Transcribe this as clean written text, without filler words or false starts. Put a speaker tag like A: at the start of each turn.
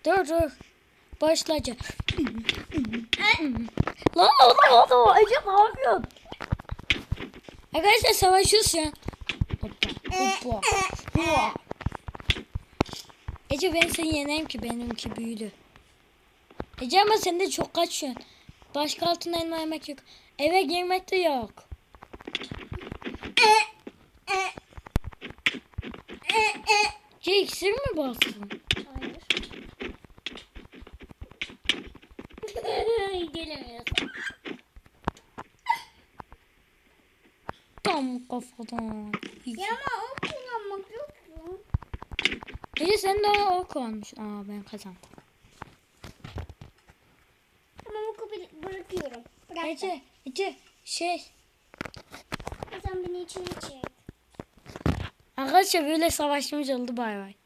A: Dur. Başlayacak. Lan Ece ne yapıyorsun? Arkadaşlar savaşıyoruz ya. Hoppa. Ece ben seni yeneyim ki benimki büyüdü. Ece ama sen de çok kaçıyorsun. Başka altın elma yemek yok. Eve girmek de yok. Ece iksir mi bastın?
B: Hayır. Gelemiyorsun.
A: Tam kafadan.
B: Ya ama o kullanmak yok mu?
A: Ece sen de o koymuş. Aa ben kazandım.
B: Tamam oku bırakıyorum. Bırak.
A: Ece şey.
B: Sen beni içine çek.
A: Arkadaşlar böyle savaşımız oldu bay bay.